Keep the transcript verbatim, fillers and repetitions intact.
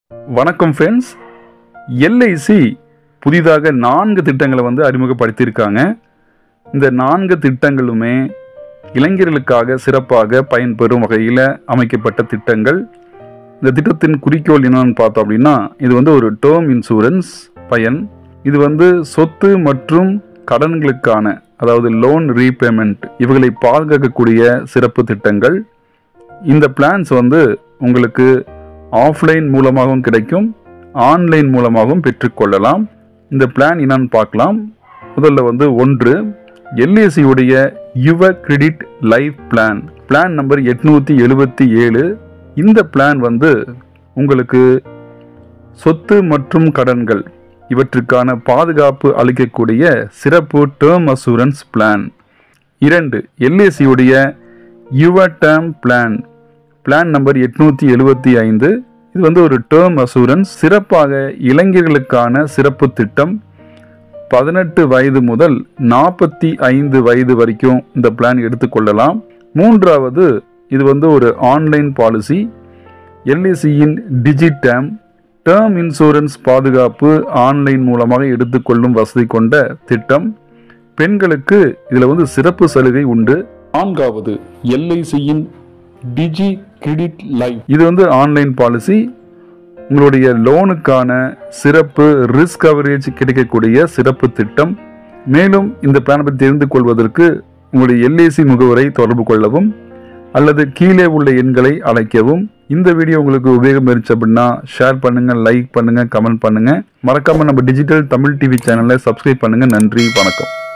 வணக்கம் friends. LIC புதிதாக நான்கு திட்டங்களை வந்து அறிமுகப்படுத்தியிருக்காங்க. இந்த நான்கு திட்டங்களுமே இளைஞர்களுக்காக சிறப்பாக பயன்பெறும் வகையில் அமைக்கப்பட்ட திட்டங்கள். இந்த திட்டத்தின் குறிக்கோள் என்னன்னு பார்த்தோம் அப்படின்னா, இது வந்து ஒரு டேர்ம் இன்சூரன்ஸ் பயன். இது வந்து சொத்து மற்றும் கடன்களுக்கான, அதாவது லோன் ரீபேமெண்ட், இவர்களை பாதுகாக்கக்கூடிய சிறப்பு திட்டங்கள். இந்த பிளான்ஸ் வந்து உங்களுக்கு ஆஃப்லைன் மூலமாகவும் கிடைக்கும், ஆன்லைன் மூலமாகவும் பெற்றுக்கொள்ளலாம். இந்த பிளான் என்னன்னு பார்க்கலாம். முதல்ல வந்து ஒன்று, எல்ஐசியுடைய Yuva credit life plan, plan number எட்நூற்றி எழுபத்தி ஏழு. இந்த பிளான் வந்து உங்களுக்கு சொத்து மற்றும் கடன்கள் இவற்றுக்கான பாதுகாப்பு அளிக்கக்கூடிய சிறப்பு டேர்ம் அசூரன்ஸ் பிளான். இரண்டு, எல்ஐசியுடைய Yuva term plan, plan number எட்நூற்றி எழுபத்தி ஐந்து. இது வந்து ஒரு டேர்ம் அசூரன்ஸ், சிறப்பாக இளைஞர்களுக்கான சிறப்பு திட்டம். பதினெட்டு வயது முதல் நாற்பத்தி ஐந்து வயது வரைக்கும் இந்த பிளான் எடுத்துக்கொள்ளலாம். மூன்றாவது, இது வந்து ஒரு ஆன்லைன் பாலிசி, எல்ஐசியின் டிஜிடேம் டேர்ம் இன்சூரன்ஸ் பாதுகாப்பு ஆன்லைன் மூலமாக எடுத்துக்கொள்ளும் வசதி கொண்ட திட்டம். பெண்களுக்கு இதில் வந்து சிறப்பு சலுகை உண்டு. நான்காவது, எல்ஐசியின் டிஜி கிரெடிட் லைஃப், இது வந்து ஆன்லைன் பாலிசி, உங்களுடைய லோனுக்கான சிறப்பு ரிஸ்க் கவரேஜ் கிடைக்கக்கூடிய சிறப்பு திட்டம். மேலும் இந்த பிளானை பற்றி தெரிந்து கொள்வதற்கு உங்களுடைய எல்ஐசி முகவரை தொடர்பு கொள்ளவும் அல்லது கீழே உள்ள எண்களை அழைக்கவும். இந்த வீடியோ உங்களுக்கு உபயோகம் இருந்துச்சு அப்படின்னா ஷேர் பண்ணுங்க, லைக் பண்ணுங்க, கமெண்ட் பண்ணுங்க. மறக்காம நம்ம டிஜிட்டல் தமிழ் டிவி சேனலை சப்ஸ்கிரைப் பண்ணுங்க. நன்றி, வணக்கம்.